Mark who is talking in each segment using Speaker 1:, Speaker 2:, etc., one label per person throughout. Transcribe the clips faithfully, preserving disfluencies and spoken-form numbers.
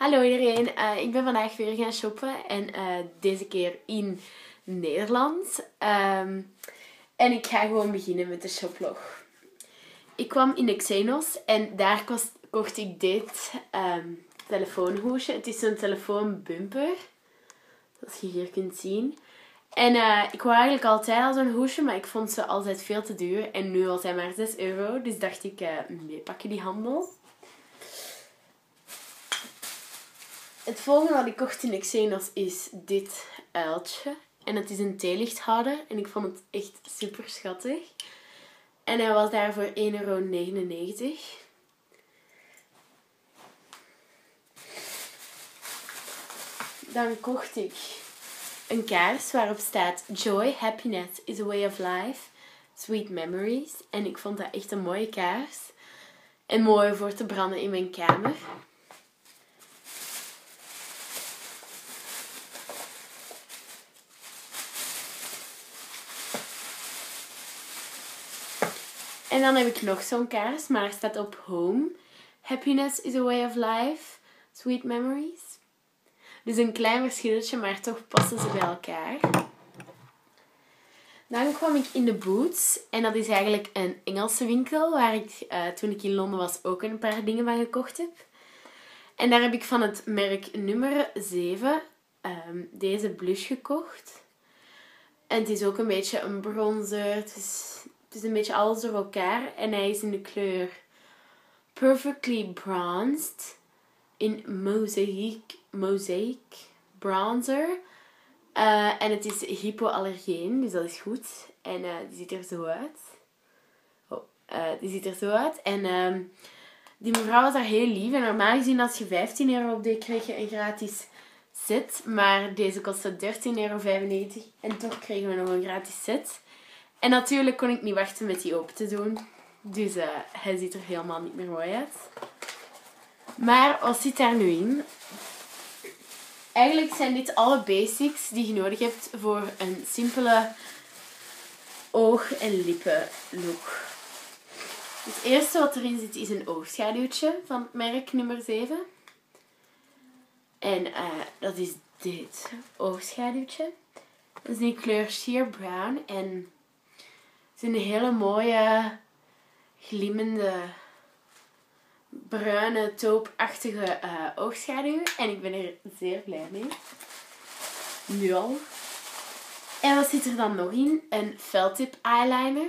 Speaker 1: Hallo iedereen, uh, ik ben vandaag weer gaan shoppen en uh, deze keer in Nederland. Um, en ik ga gewoon beginnen met de shoplog. Ik kwam in de Xenos en daar kost, kocht ik dit um, telefoonhoesje. Het is zo'n telefoonbumper, zoals je hier kunt zien. En uh, ik wou eigenlijk altijd al zo'n hoesje, maar ik vond ze altijd veel te duur. En nu was hij maar zes euro, dus dacht ik, uh, nee, pak je die handel. Het volgende wat ik kocht in de Xenos is dit uiltje. En het is een theelichthouder. En ik vond het echt super schattig. En hij was daar voor één euro negenennegentig. Dan kocht ik een kaars waarop staat Joy, happiness is a way of life. Sweet memories. En ik vond dat echt een mooie kaars. En mooi voor te branden in mijn kamer. En dan heb ik nog zo'n kaars, maar er staat op home. Happiness is a way of life. Sweet memories. Dus een klein verschilletje, maar toch passen ze bij elkaar. Dan kwam ik in de Boots. En dat is eigenlijk een Engelse winkel, waar ik uh, toen ik in Londen was ook een paar dingen van gekocht heb. En daar heb ik van het merk nummer zeven um, deze blush gekocht. En het is ook een beetje een bronzer. Het is... Het is een beetje alles door elkaar. En hij is in de kleur Perfectly Bronzed. In Mosaic, Mosaic Bronzer. Uh, en het is hypoallergeen. Dus dat is goed. En uh, die ziet er zo uit. Oh, uh, die ziet er zo uit. En uh, die mevrouw was daar heel lief. En normaal gezien als je vijftien euro op deed, kreeg je een gratis set. Maar deze kostte dertien euro vijfennegentig. En toch kregen we nog een gratis set. En natuurlijk kon ik niet wachten met die open te doen. Dus uh, hij ziet er helemaal niet meer mooi uit. Maar wat zit daar nu in? Eigenlijk zijn dit alle basics die je nodig hebt voor een simpele oog- en lippen look. Het eerste wat erin zit is een oogschaduwtje van het merk nummer zeven. En uh, dat is dit oogschaduwtje. Dat is in kleur Sheer Brown en... Het is een hele mooie, glimmende, bruine, taupachtige uh, oogschaduw. En ik ben er zeer blij mee. Nu al. En wat zit er dan nog in? Een feltip eyeliner.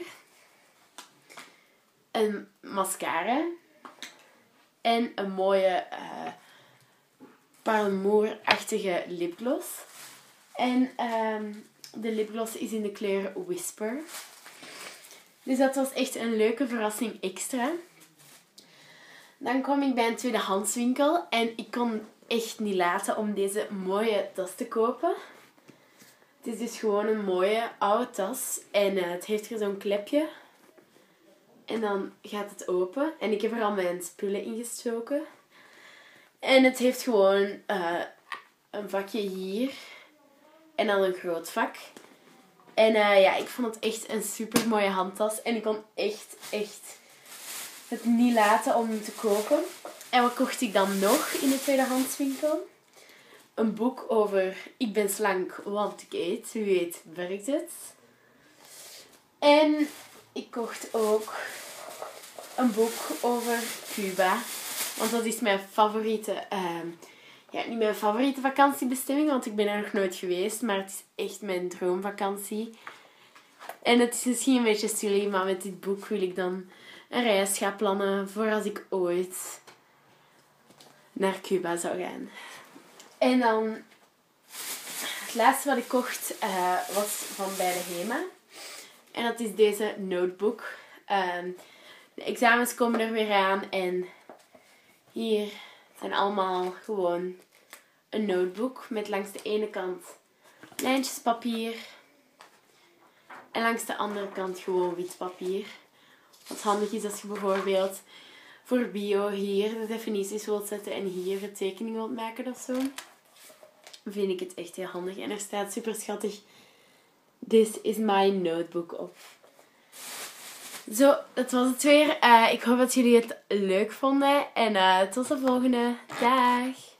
Speaker 1: Een mascara. En een mooie uh, parelmoerachtige lipgloss. En um, de lipgloss is in de kleur Whisper. Dus dat was echt een leuke verrassing extra. Dan kwam ik bij een tweedehandswinkel. En ik kon echt niet laten om deze mooie tas te kopen. Het is dus gewoon een mooie oude tas. En uh, het heeft hier zo'n klepje. En dan gaat het open. En ik heb er al mijn spullen in gestoken. En het heeft gewoon uh, een vakje hier. En dan een groot vak. En uh, ja, ik vond het echt een super mooie handtas. En ik kon echt, echt het niet laten om hem te kopen. En wat kocht ik dan nog in de tweedehandswinkel? Een boek over ik ben slank, want ik eet. Wie weet werkt het. En ik kocht ook een boek over Cuba. Want dat is mijn favoriete... Uh, Ja, niet mijn favoriete vakantiebestemming, want ik ben er nog nooit geweest. Maar het is echt mijn droomvakantie. En het is misschien een beetje silly, maar met dit boek wil ik dan een reis gaan plannen voor als ik ooit naar Cuba zou gaan. En dan, het laatste wat ik kocht uh, was van bij de HEMA. En dat is deze notebook. Uh, de examens komen er weer aan en hier... zijn allemaal gewoon een notebook met langs de ene kant lijntjes papier en langs de andere kant gewoon wit papier. Wat handig is als je bijvoorbeeld voor bio hier de definities wilt zetten en hier een tekening wilt maken of zo. Vind ik het echt heel handig. En er staat super schattig: This is my notebook op. Zo, dat was het weer. Uh, ik hoop dat jullie het leuk vonden. En uh, tot de volgende. Dag!